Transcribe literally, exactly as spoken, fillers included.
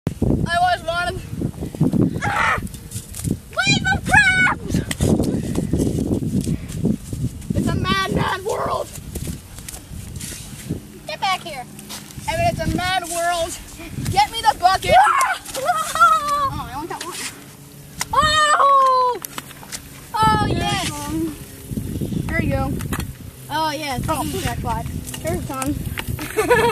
I always wanted. Ah! Wave of crabs! It's a mad, mad world. Get back here. I mean, it's a mad world. Get me the bucket. Oh, I only got one. Oh! Oh, yes. There you go. Oh, yes. Oh, jackpot. There's some.